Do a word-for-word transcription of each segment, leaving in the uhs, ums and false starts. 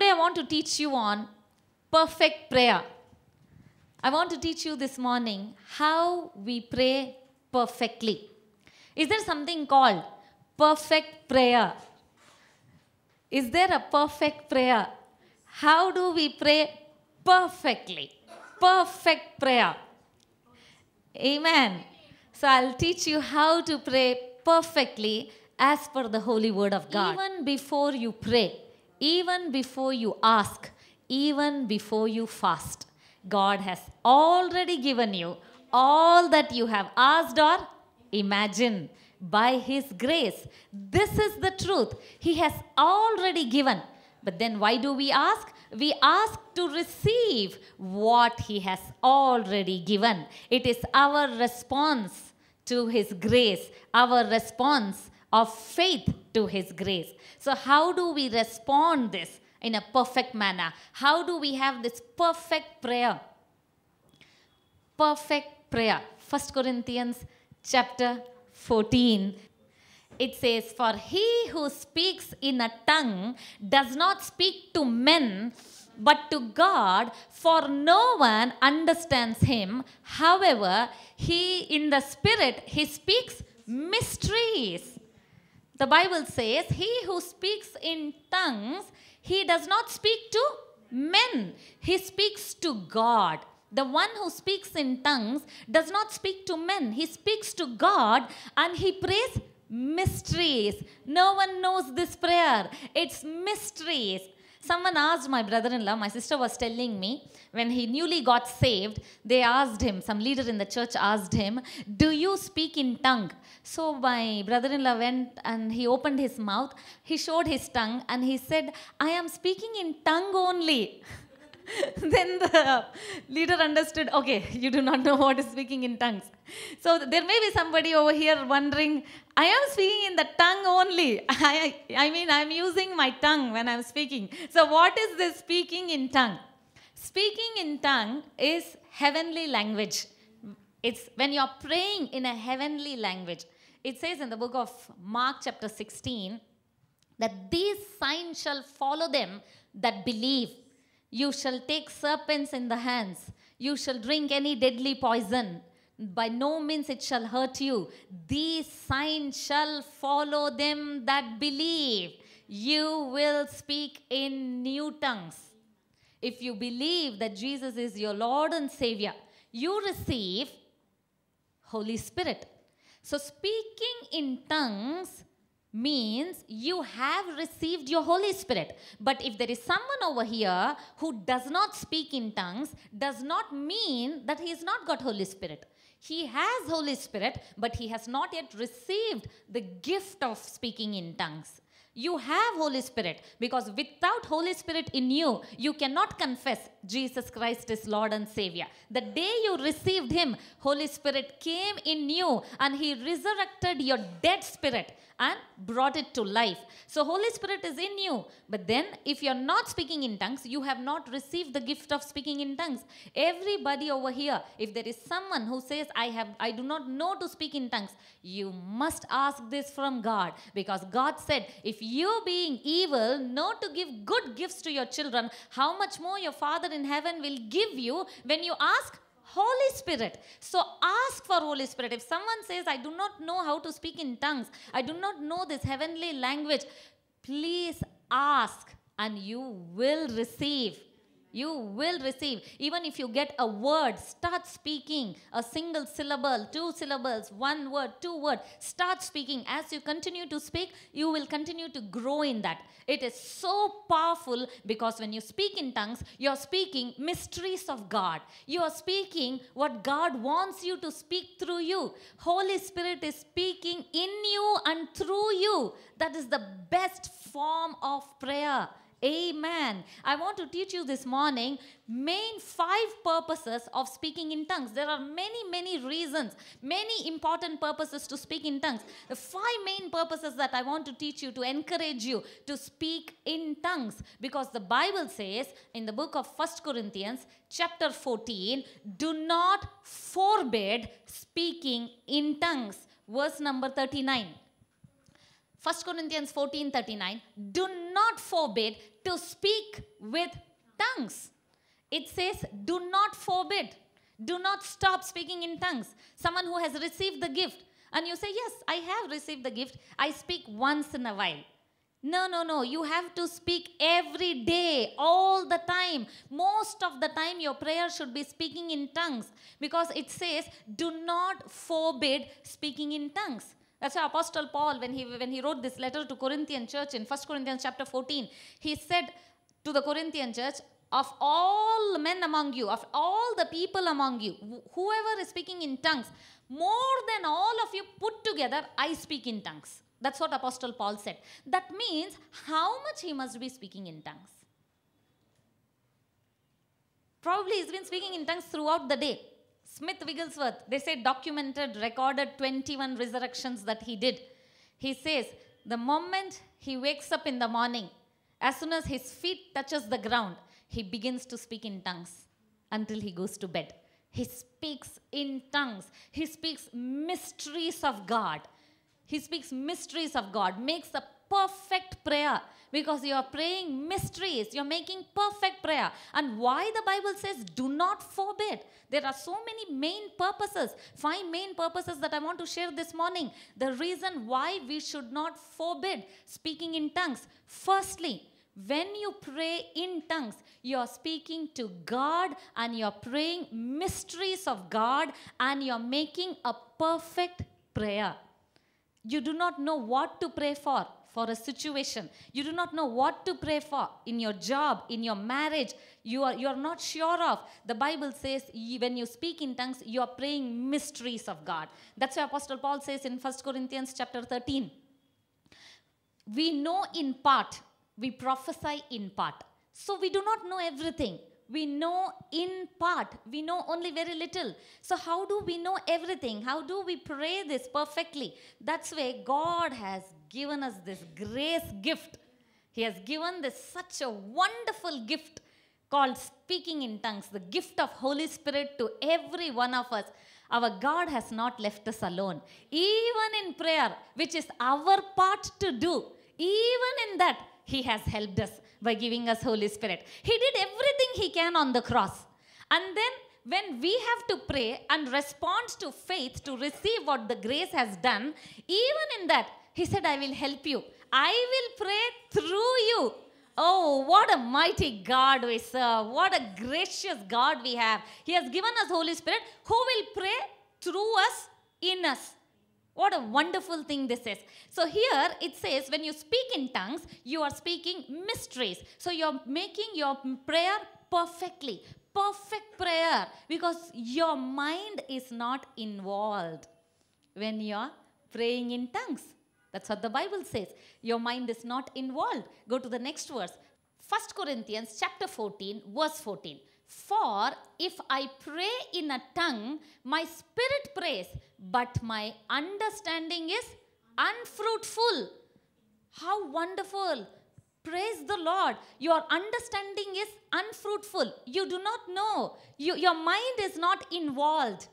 Today I want to teach you on perfect prayer. I want to teach you this morning how we pray perfectly. Is there something called perfect prayer? Is there a perfect prayer? How do we pray perfectly? Perfect prayer. Amen. So I'll teach you how to pray perfectly as per the holy word of God. Even before you pray, even before you ask, even before you fast, God has already given you all that you have asked or imagined by His grace. This is the truth. He has already given. But then why do we ask? We ask to receive what He has already given. It is our response to His grace, our response of faith to His grace. So how do we respond this in a perfect manner? How do we have this perfect prayer? Perfect prayer. First Corinthians chapter fourteen. It says, for he who speaks in a tongue does not speak to men, but to God, for no one understands him. However, he in the spirit, he speaks mysteries. The Bible says, he who speaks in tongues, he does not speak to men. He speaks to God. The one who speaks in tongues does not speak to men. He speaks to God and he prays mysteries. No one knows this prayer. It's mysteries. Someone asked my brother-in-law, my sister was telling me, when he newly got saved, they asked him, some leader in the church asked him, do you speak in tongue? So my brother-in-law went and he opened his mouth, he showed his tongue and he said, I am speaking in tongue only. Then the leader understood, okay, you do not know what is speaking in tongues. So there may be somebody over here wondering, I am speaking in the tongue only. I, I mean, I am using my tongue when I am speaking. So what is this speaking in tongue? Speaking in tongue is heavenly language. It's when you are praying in a heavenly language. It says in the book of Mark chapter sixteen, that these signs shall follow them that believe. You shall take serpents in the hands. You shall drink any deadly poison. By no means it shall hurt you. These signs shall follow them that believe. You will speak in new tongues. If you believe that Jesus is your Lord and Savior, you receive Holy Spirit. So speaking in tongues means you have received your Holy Spirit. But if there is someone over here who does not speak in tongues, does not mean that he has not got Holy Spirit. He has Holy Spirit, but he has not yet received the gift of speaking in tongues. You have Holy Spirit, because without Holy Spirit in you, you cannot confess Jesus Christ is Lord and Savior. The day you received Him, Holy Spirit came in you and He resurrected your dead spirit and brought it to life. So Holy Spirit is in you. But then if you're not speaking in tongues, you have not received the gift of speaking in tongues. Everybody over here, if there is someone who says, I have, I do not know to speak in tongues, you must ask this from God. Because God said, if you being evil know to give good gifts to your children, how much more your Father in heaven will give you when you ask Holy Spirit. So ask for Holy Spirit. If someone says, I do not know how to speak in tongues, I do not know this heavenly language, please ask and you will receive. You will receive. Even if you get a word, start speaking a single syllable, two syllables, one word, two words. Start speaking. As you continue to speak, you will continue to grow in that. It is so powerful, because when you speak in tongues, you are speaking mysteries of God. You are speaking what God wants you to speak through you. Holy Spirit is speaking in you and through you. That is the best form of prayer. Amen. I want to teach you this morning main five purposes of speaking in tongues. There are many, many reasons, many important purposes to speak in tongues. The five main purposes that I want to teach you, to encourage you to speak in tongues. Because the Bible says in the book of First Corinthians chapter fourteen, do not forbid speaking in tongues. Verse number thirty-nine. First Corinthians fourteen thirty-nine, do not forbid to speak with tongues. It says, do not forbid. Do not stop speaking in tongues. Someone who has received the gift, and you say, yes, I have received the gift. I speak once in a while. No, no, no. You have to speak every day, all the time. Most of the time, your prayer should be speaking in tongues, because it says, do not forbid speaking in tongues. That's why Apostle Paul, when he, when he wrote this letter to Corinthian church in First Corinthians chapter fourteen, he said to the Corinthian church, of all men among you, of all the people among you, whoever is speaking in tongues, more than all of you put together, I speak in tongues. That's what Apostle Paul said. That means how much he must be speaking in tongues. Probably he's been speaking in tongues throughout the day. Smith Wigglesworth, they say, documented, recorded twenty-one resurrections that he did. He says, the moment he wakes up in the morning, as soon as his feet touches the ground, he begins to speak in tongues until he goes to bed. He speaks in tongues. He speaks mysteries of God. He speaks mysteries of God, makes a perfect prayer, because you are praying mysteries. You're making perfect prayer. And why the Bible says do not forbid? There are so many main purposes, five main purposes that I want to share this morning. The reason why we should not forbid speaking in tongues. Firstly, when you pray in tongues, you are speaking to God, and you are praying mysteries of God, and you are making a perfect prayer. You do not know what to pray for, for a situation. You do not know what to pray for in your job, in your marriage. You are, you are not sure of. The Bible says you, when you speak in tongues, you are praying mysteries of God. That's why Apostle Paul says in First Corinthians chapter thirteen, we know in part, we prophesy in part. So we do not know everything. We know in part. We know only very little. So how do we know everything? How do we pray this perfectly? That's why God has given us this grace gift. He has given this such a wonderful gift called speaking in tongues, the gift of Holy Spirit to every one of us. Our God has not left us alone. Even in prayer, which is our part to do, even in that, He has helped us by giving us Holy Spirit. He did everything He can on the cross. And then when we have to pray and respond to faith to receive what the grace has done, even in that, He said, I will help you. I will pray through you. Oh, what a mighty God we serve. What a gracious God we have. He has given us Holy Spirit who will pray through us, in us. What a wonderful thing this is. So here it says when you speak in tongues, you are speaking mysteries. So you're making your prayer perfectly. Perfect prayer. Because your mind is not involved when you're praying in tongues. That's what the Bible says. Your mind is not involved. Go to the next verse. First Corinthians chapter fourteen, verse fourteen. For if I pray in a tongue, my spirit prays, but my understanding is unfruitful. How wonderful. Praise the Lord. Your understanding is unfruitful. You do not know. You, your mind is not involved.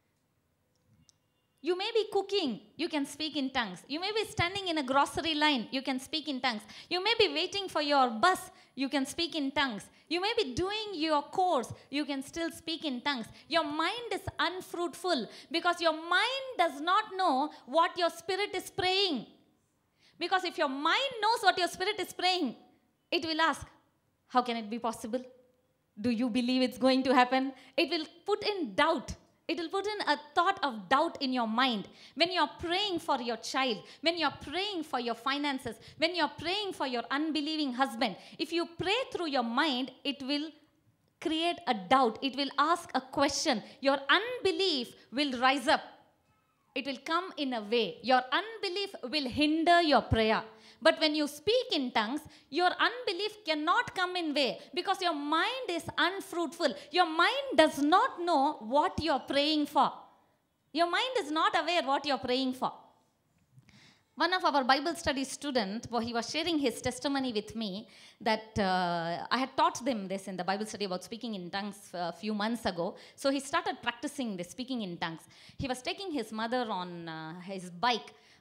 You may be cooking, you can speak in tongues. You may be standing in a grocery line, you can speak in tongues. You may be waiting for your bus, you can speak in tongues. You may be doing your course, you can still speak in tongues. Your mind is unfruitful because your mind does not know what your spirit is praying. Because if your mind knows what your spirit is praying, it will ask, how can it be possible? Do you believe it's going to happen? It will put in doubt. It will put in a thought of doubt in your mind. When you're praying for your child, when you're praying for your finances, when you're praying for your unbelieving husband, if you pray through your mind, it will create a doubt. It will ask a question. Your unbelief will rise up. It will come in a way. Your unbelief will hinder your prayer. But when you speak in tongues, your unbelief cannot come in way because your mind is unfruitful. Your mind does not know what you're praying for. Your mind is not aware what you're praying for. One of our Bible study students, well, he was sharing his testimony with me that uh, I had taught them this in the Bible study about speaking in tongues a few months ago. So he started practicing this speaking in tongues. He was taking his mother on uh, his bike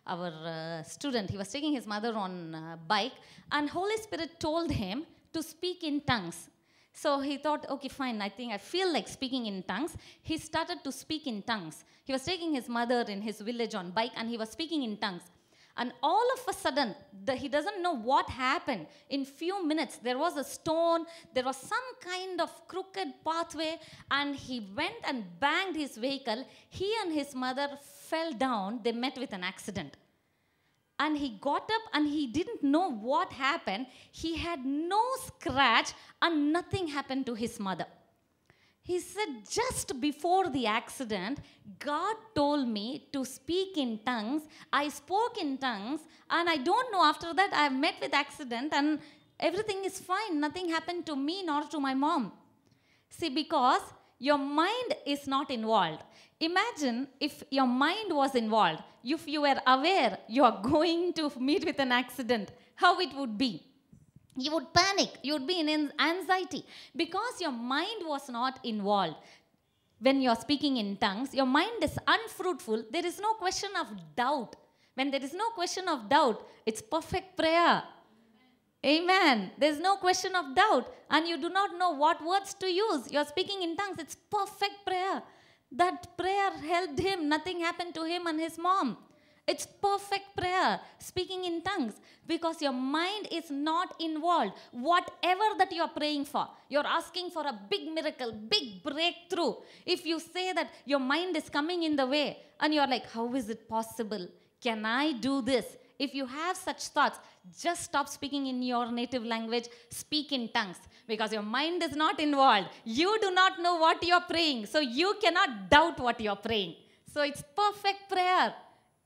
our uh, student, he was taking his mother on uh, bike, and Holy Spirit told him to speak in tongues. So he thought, okay, fine, I think I feel like speaking in tongues. He started to speak in tongues. He was taking his mother in his village on bike, and he was speaking in tongues. And all of a sudden, the, he doesn't know what happened. In few minutes, there was a stone, there was some kind of crooked pathway, and he went and banged his vehicle. He and his mother fell down. They met with an accident. And he got up and he didn't know what happened. He had no scratch and nothing happened to his mother. He said, just before the accident, God told me to speak in tongues. I spoke in tongues, and I don't know, after that I met with accident and everything is fine. Nothing happened to me nor to my mom. See, because your mind is not involved. Imagine if your mind was involved. If you were aware you are going to meet with an accident, how it would be. You would panic. You would be in anxiety because your mind was not involved. When you are speaking in tongues, your mind is unfruitful. There is no question of doubt. When there is no question of doubt, it's perfect prayer. Amen. There's no question of doubt. And you do not know what words to use. You are speaking in tongues. It's perfect prayer. That prayer helped him. Nothing happened to him and his mom. It's perfect prayer, speaking in tongues, because your mind is not involved. Whatever that you are praying for, you're asking for a big miracle, big breakthrough. If you say that your mind is coming in the way and you're like, how is it possible? Can I do this? If you have such thoughts, just stop speaking in your native language, speak in tongues, because your mind is not involved. You do not know what you're praying, so you cannot doubt what you're praying. So it's perfect prayer.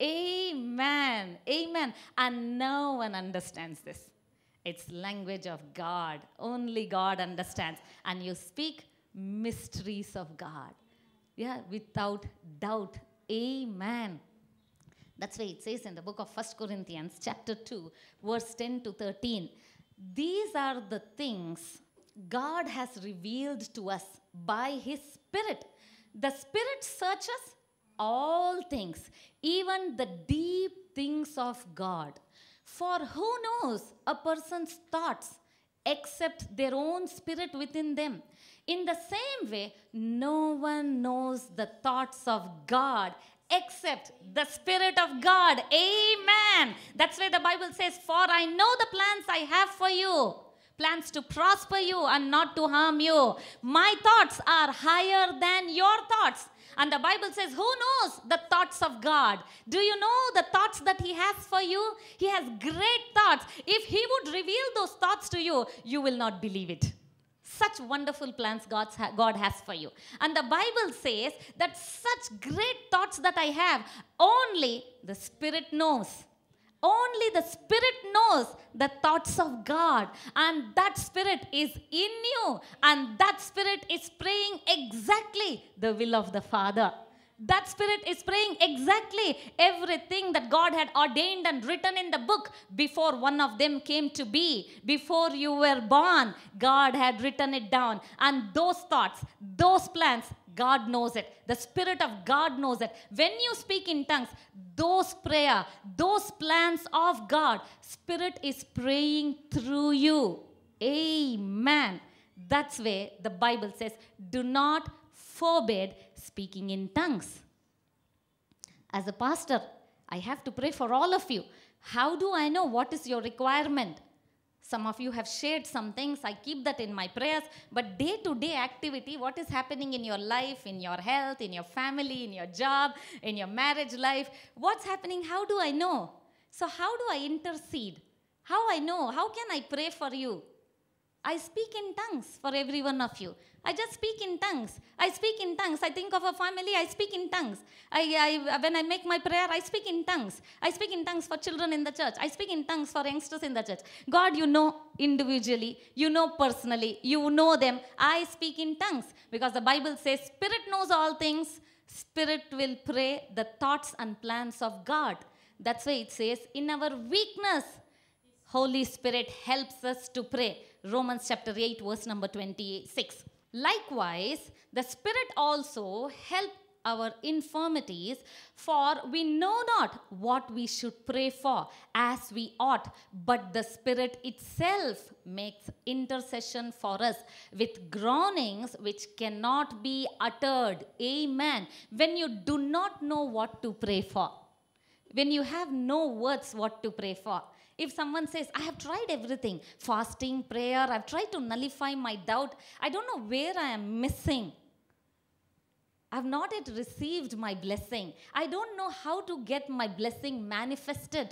Amen. Amen. And no one understands this. It's language of God. Only God understands. And you speak mysteries of God. Yeah, without doubt. Amen. That's why it says in the book of First Corinthians chapter two, verse ten to thirteen. These are the things God has revealed to us by His Spirit. The Spirit searches all things, even the deep things of God. For who knows a person's thoughts except their own spirit within them? In the same way, no one knows the thoughts of God except the Spirit of God. Amen. That's why the Bible says, for I know the plans I have for you. Plans to prosper you and not to harm you. My thoughts are higher than your thoughts. And the Bible says, who knows the thoughts of God? Do you know the thoughts that He has for you? He has great thoughts. If He would reveal those thoughts to you, you will not believe it. Such wonderful plans God's ha- God has for you. And the Bible says that such great thoughts that I have, only the Spirit knows. Only the Spirit knows the thoughts of God. And that Spirit is in you. And that Spirit is praying exactly the will of the Father. That Spirit is praying exactly everything that God had ordained and written in the book before one of them came to be. Before you were born, God had written it down. And those thoughts, those plans, God knows it. The Spirit of God knows it. When you speak in tongues, those prayer, those plans of God, Spirit is praying through you. Amen. That's why the Bible says, do not forbid speaking in tongues. As a pastor, I have to pray for all of you. How do I know what is your requirement? Some of you have shared some things. I keep that in my prayers. But day-to-day activity, what is happening in your life, in your health, in your family, in your job, in your marriage life, what's happening? How do I know? So how do I intercede? How I know? How can I pray for you? I speak in tongues for every one of you. I just speak in tongues. I speak in tongues. I think of a family, I speak in tongues. I, I, when I make my prayer, I speak in tongues. I speak in tongues for children in the church. I speak in tongues for youngsters in the church. God, you know individually. You know personally. You know them. I speak in tongues because the Bible says Spirit knows all things. Spirit will pray the thoughts and plans of God. That's why it says, in our weakness, Holy Spirit helps us to pray. Romans chapter eight, verse number twenty-six. Likewise, the Spirit also help our infirmities, for we know not what we should pray for as we ought, but the Spirit itself makes intercession for us with groanings which cannot be uttered. Amen. When you do not know what to pray for, when you have no words what to pray for, if someone says, I have tried everything, fasting, prayer, I've tried to nullify my doubt, I don't know where I am missing. I've not yet received my blessing. I don't know how to get my blessing manifested.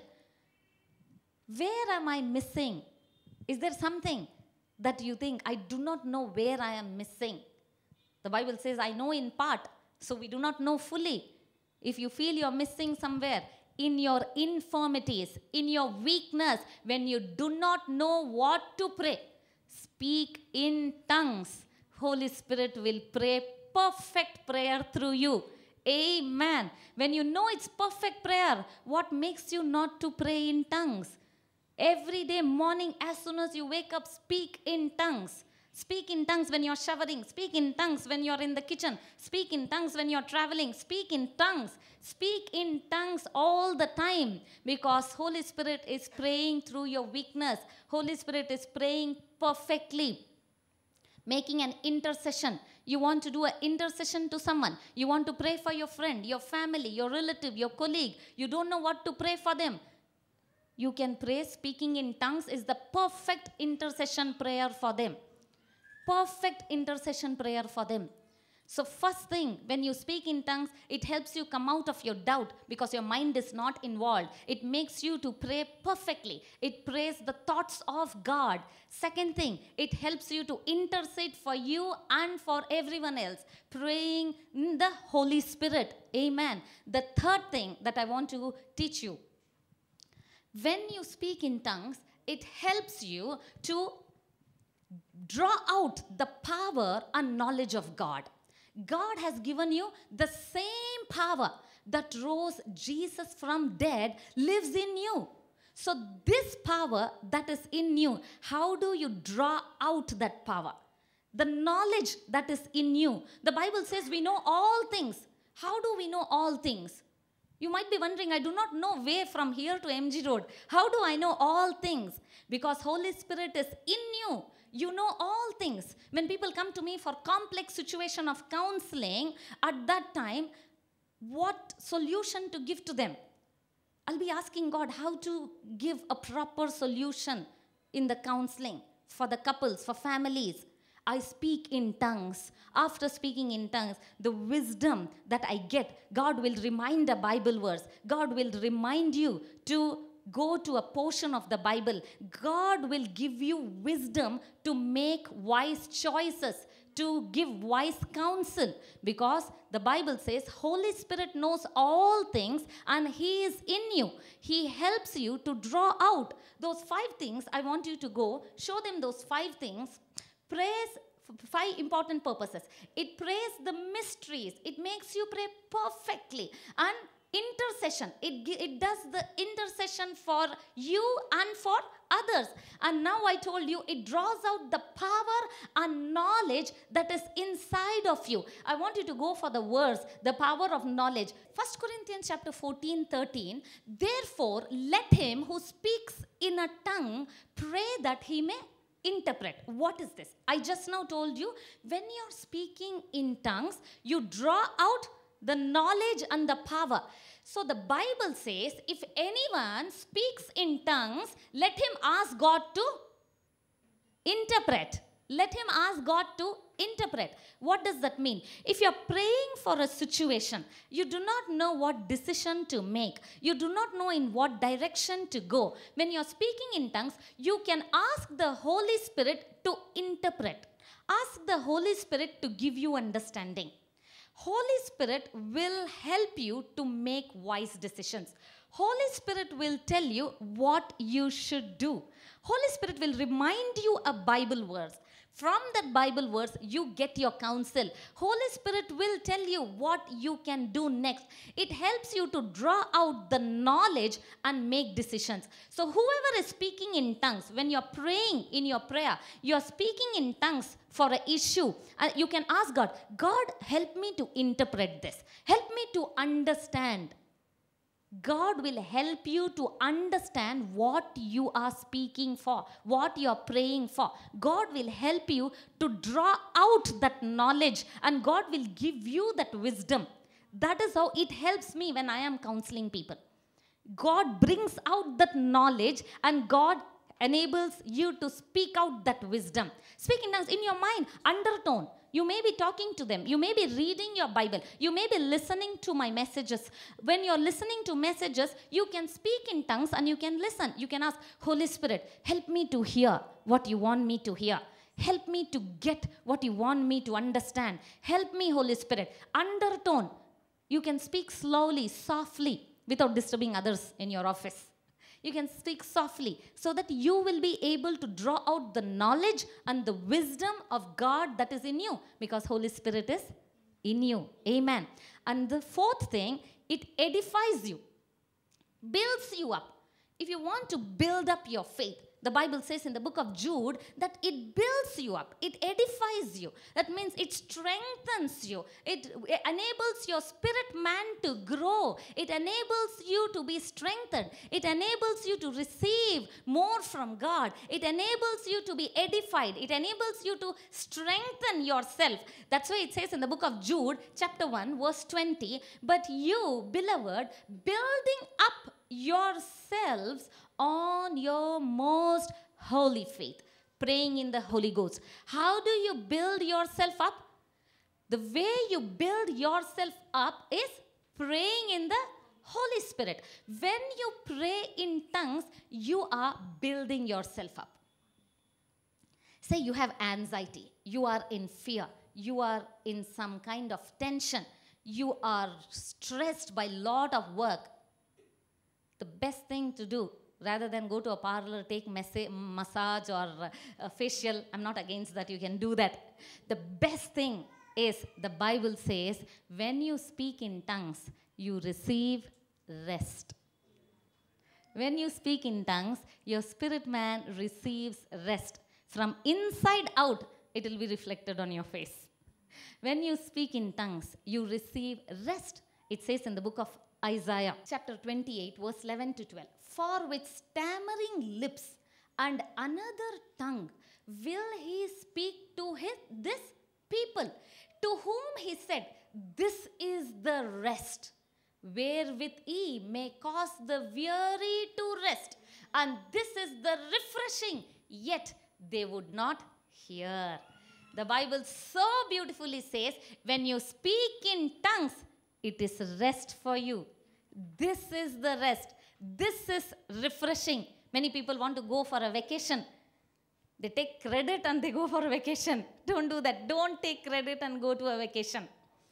Where am I missing? Is there something that you think, I do not know where I am missing? The Bible says, I know in part, so we do not know fully. If you feel you're missing somewhere, in your infirmities, in your weakness, when you do not know what to pray, speak in tongues. Holy Spirit will pray perfect prayer through you. Amen. When you know it's perfect prayer, what makes you not to pray in tongues? Every day morning, as soon as you wake up, speak in tongues. Speak in tongues when you're showering. Speak in tongues when you're in the kitchen. Speak in tongues when you're traveling. Speak in tongues. Speak in tongues all the time, because Holy Spirit is praying through your weakness. Holy Spirit is praying perfectly, making an intercession. You want to do an intercession to someone. You want to pray for your friend, your family, your relative, your colleague. You don't know what to pray for them. You can pray. Speaking in tongues is the perfect intercession prayer for them. Perfect intercession prayer for them. So first thing, when you speak in tongues, it helps you come out of your doubt because your mind is not involved. It makes you to pray perfectly. It prays the thoughts of God. Second thing, it helps you to intercede for you and for everyone else, praying in the Holy Spirit. Amen. The third thing that I want to teach you, when you speak in tongues, it helps you to draw out the power and knowledge of God. God has given you the same power that rose Jesus from dead lives in you. So this power that is in you, how do you draw out that power? The knowledge that is in you. The Bible says we know all things. How do we know all things? You might be wondering, I do not know way from here to M G Road. How do I know all things? Because Holy Spirit is in you. You know all things. When people come to me for complex situation of counseling, at that time, what solution to give to them? I'll be asking God how to give a proper solution in the counseling for the couples, for families. I speak in tongues. After speaking in tongues, the wisdom that I get, God will remind a Bible verse. God will remind you to go to a portion of the Bible. God will give you wisdom to make wise choices, to give wise counsel, because the Bible says Holy Spirit knows all things and He is in you. He helps you to draw out those five things. I want you to go show them those five things. Praise, five important purposes. It prays the mysteries. It makes you pray perfectly. And intercession. It, it does the intercession for you and for others. And now I told you, it draws out the power and knowledge that is inside of you. I want you to go for the verse, the power of knowledge. First Corinthians chapter fourteen, thirteen. Therefore, let him who speaks in a tongue pray that he may interpret. What is this? I just now told you, when you're speaking in tongues, you draw out the knowledge and the power. So the Bible says, if anyone speaks in tongues, let him ask God to interpret. Let him ask God to interpret. What does that mean? If you're praying for a situation, you do not know what decision to make. You do not know in what direction to go. When you're speaking in tongues, you can ask the Holy Spirit to interpret. Ask the Holy Spirit to give you understanding. Holy Spirit will help you to make wise decisions. Holy Spirit will tell you what you should do. Holy Spirit will remind you a Bible verse. From that Bible verse, you get your counsel. Holy Spirit will tell you what you can do next. It helps you to draw out the knowledge and make decisions. So whoever is speaking in tongues, when you're praying in your prayer, you're speaking in tongues for an issue, and you can ask God, God, help me to interpret this. Help me to understand. God will help you to understand what you are speaking for, what you are praying for. God will help you to draw out that knowledge, and God will give you that wisdom. That is how it helps me when I am counseling people. God brings out that knowledge, and God enables you to speak out that wisdom. Speak in tongues in your mind, undertone. You may be talking to them. You may be reading your Bible. You may be listening to my messages. When you're listening to messages, you can speak in tongues and you can listen. You can ask, Holy Spirit, help me to hear what you want me to hear. Help me to get what you want me to understand. Help me, Holy Spirit. Undertone. You can speak slowly, softly, without disturbing others in your office. You can speak softly so that you will be able to draw out the knowledge and the wisdom of God that is in you, because Holy Spirit is in you. Amen. And the fourth thing, it edifies you, builds you up. If you want to build up your faith, the Bible says in the book of Jude that it builds you up. It edifies you. That means it strengthens you. It, it enables your spirit man to grow. It enables you to be strengthened. It enables you to receive more from God. It enables you to be edified. It enables you to strengthen yourself. That's why it says in the book of Jude, chapter one, verse twenty, but you, beloved, building up yourselves on your most holy faith, praying in the Holy Ghost. How do you build yourself up? The way you build yourself up is praying in the Holy Spirit. When you pray in tongues, you are building yourself up. Say you have anxiety, you are in fear, you are in some kind of tension, you are stressed by a lot of work. The best thing to do, rather than go to a parlor, take massage or a facial, I'm not against that, you can do that. The best thing is, the Bible says, when you speak in tongues, you receive rest. When you speak in tongues, your spirit man receives rest. From inside out, it will be reflected on your face. When you speak in tongues, you receive rest. It says in the book of Isaiah, chapter twenty-eight, verse eleven to twelve. For with stammering lips and another tongue will he speak to his, this people, to whom he said, this is the rest, wherewith ye may cause the weary to rest. And this is the refreshing, yet they would not hear. The Bible so beautifully says, when you speak in tongues, it is rest for you. This is the rest. This is refreshing. Many people want to go for a vacation. They take credit and they go for a vacation. Don't do that. Don't take credit and go to a vacation.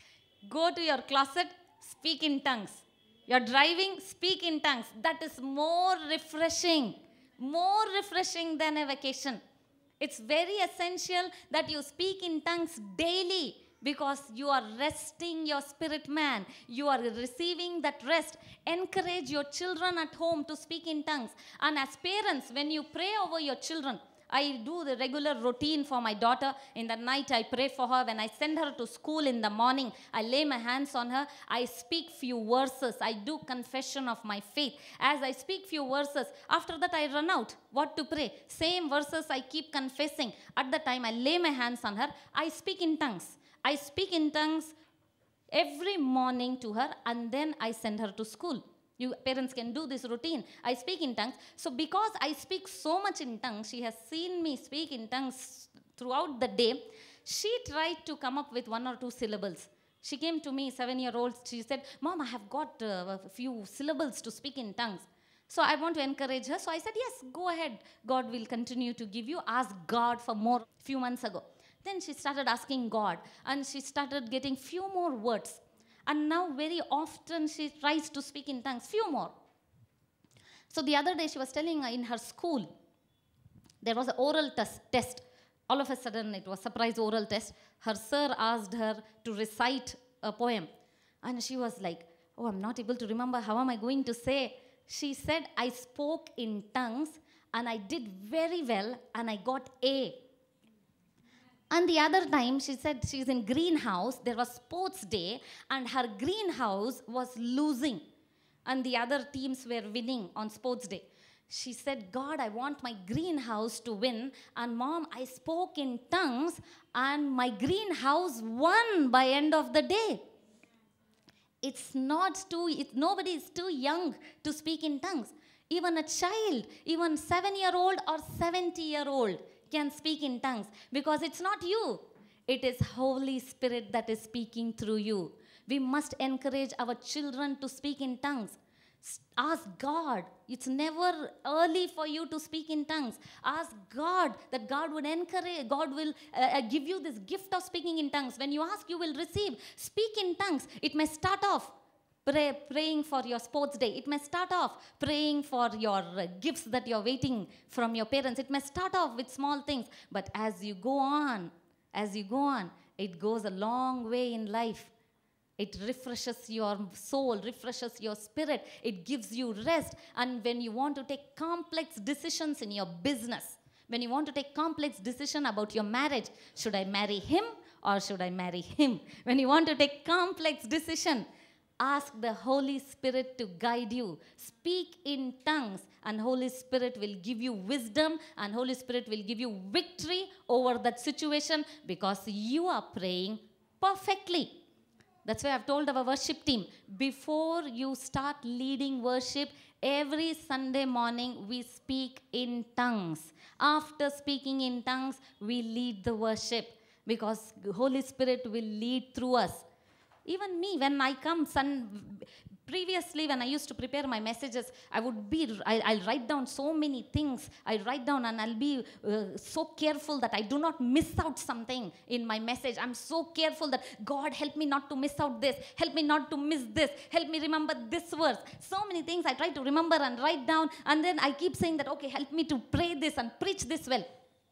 Go to your closet, speak in tongues. You're driving, speak in tongues. That is more refreshing. More refreshing than a vacation. It's very essential that you speak in tongues daily, because you are resting your spirit man. You are receiving that rest. Encourage your children at home to speak in tongues. And as parents, when you pray over your children, I do the regular routine for my daughter. In the night, I pray for her. When I send her to school in the morning, I lay my hands on her. I speak few verses. I do confession of my faith. As I speak few verses, after that I run out. What to pray? Same verses I keep confessing. At the time, I lay my hands on her. I speak in tongues. I speak in tongues every morning to her, and then I send her to school. You parents can do this routine. I speak in tongues. So because I speak so much in tongues, she has seen me speak in tongues throughout the day. She tried to come up with one or two syllables. She came to me, seven-year-old. She said, Mom, I have got uh, a few syllables to speak in tongues. So I want to encourage her. So I said, yes, go ahead. God will continue to give you. Ask God for more. A few months ago. Then she started asking God, and she started getting few more words. And now very often she tries to speak in tongues, few more. So the other day she was telling in her school, there was an oral test. test. All of a sudden it was a surprise oral test. Her sir asked her to recite a poem. And she was like, oh, I'm not able to remember. How am I going to say? She said, I spoke in tongues and I did very well and I got A. And the other time, she said she's in greenhouse. There was sports day, and her greenhouse was losing, and the other teams were winning on sports day. She said, God, I want my greenhouse to win. And Mom, I spoke in tongues, and my greenhouse won by end of the day. It's not too, it, nobody is too young to speak in tongues. Even a child, even seven-year-old or seventy-year-old can speak in tongues, because it's not you. It is Holy Spirit that is speaking through you. We must encourage our children to speak in tongues. Ask God. It's never early for you to speak in tongues. Ask God that God would encourage, God will uh, give you this gift of speaking in tongues. When you ask, you will receive. Speak in tongues. It may start off Pray, praying for your sports day. It may start off praying for your uh, gifts that you're waiting from your parents. It may start off with small things. But as you go on, as you go on, it goes a long way in life. It refreshes your soul, refreshes your spirit. It gives you rest. And when you want to take complex decisions in your business, when you want to take complex decision about your marriage, should I marry him or should I marry him? When you want to take complex decision, ask the Holy Spirit to guide you. Speak in tongues, and Holy Spirit will give you wisdom, and Holy Spirit will give you victory over that situation, because you are praying perfectly. That's why I've told our worship team, before you start leading worship, every Sunday morning we speak in tongues. After speaking in tongues, we lead the worship, because the Holy Spirit will lead through us. Even me, when I come, son, previously when I used to prepare my messages, I would be, I, I'll write down so many things. I write down and I'll be uh, so careful that I do not miss out something in my message. I'm so careful that, God, help me not to miss out this. Help me not to miss this. Help me remember this verse. So many things I try to remember and write down. And then I keep saying that, okay, help me to pray this and preach this well.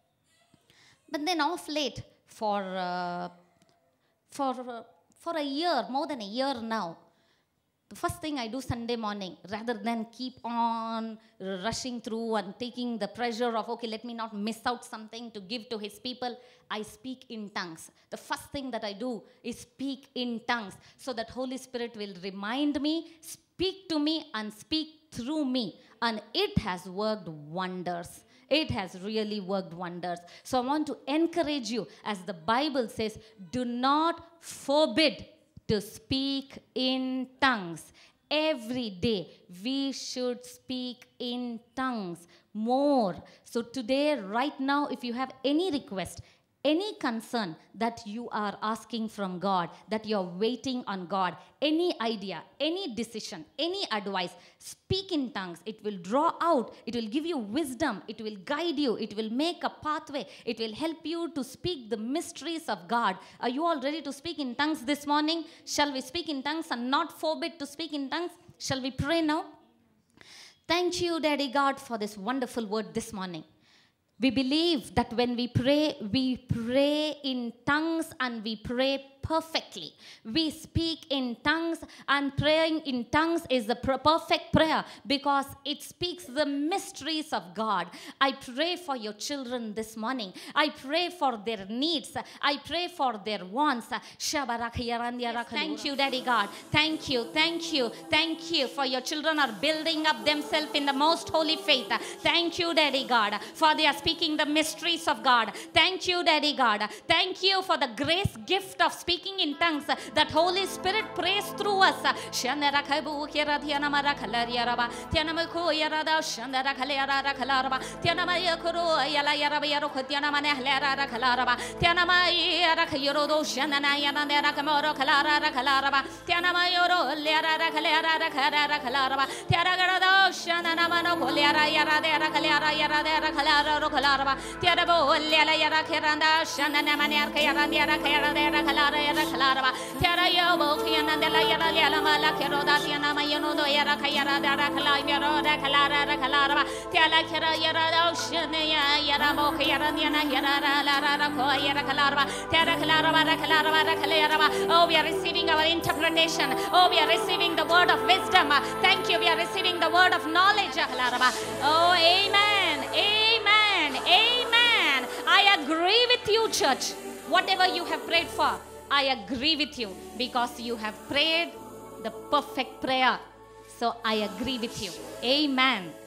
But then off late, for, uh, for, uh, For a year, more than a year now, the first thing I do Sunday morning, rather than keep on rushing through and taking the pressure of, okay, let me not miss out something to give to his people, I speak in tongues. The first thing that I do is speak in tongues, so that Holy Spirit will remind me, speak to me, and speak through me. And it has worked wonders. It has really worked wonders. So I want to encourage you, as the Bible says, do not forbid to speak in tongues. Every day we should speak in tongues more. So today, right now, if you have any request, any concern that you are asking from God, that you're waiting on God, any idea, any decision, any advice, speak in tongues. It will draw out. It will give you wisdom. It will guide you. It will make a pathway. It will help you to speak the mysteries of God. Are you all ready to speak in tongues this morning? Shall we speak in tongues and not forbid to speak in tongues? Shall we pray now? Thank you, Daddy God, for this wonderful word this morning. We believe that when we pray, we pray in tongues and we pray perfectly. We speak in tongues, and praying in tongues is the perfect prayer, because it speaks the mysteries of God. I pray for your children this morning. I pray for their needs. I pray for their wants. Yes, thank you, Daddy God. Thank you, thank you, thank you for your children are building up themselves in the most holy faith. Thank you, Daddy God, for they are speaking the mysteries of God. Thank you, Daddy God. Thank you for the grace gift of speaking in tongues that Holy Spirit prays through us. Kalaraba, Tara Yobo, Kianandela Yala Mala Keroda, Tiana Mayono, Yara Kayara, Kala, Yara, Kalara, Kalaraba, Tiala Kera Yara, Oceania, Yaramo, Yaraniana, Yara, Lara, Yara Kalaraba, Tara Kalaraba, Kalaraba, Kalaraba. Oh, we are receiving our interpretation. Oh, we are receiving the word of wisdom. Thank you. We are receiving the word of knowledge. Oh, amen. Amen. Amen. I agree with you, church. Whatever you have prayed for, I agree with you because you have prayed the perfect prayer. So I agree with you. Amen.